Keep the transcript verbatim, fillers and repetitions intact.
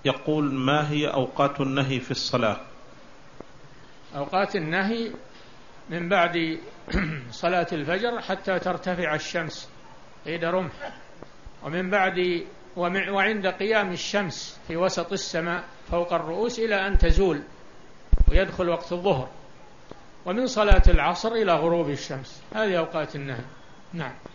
يقول: ما هي أوقات النهي في الصلاة؟ أوقات النهي من بعد صلاة الفجر حتى ترتفع الشمس قيد رمح، ومن بعد وعند قيام الشمس في وسط السماء فوق الرؤوس إلى أن تزول ويدخل وقت الظهر، ومن صلاة العصر إلى غروب الشمس. هذه أوقات النهي. نعم.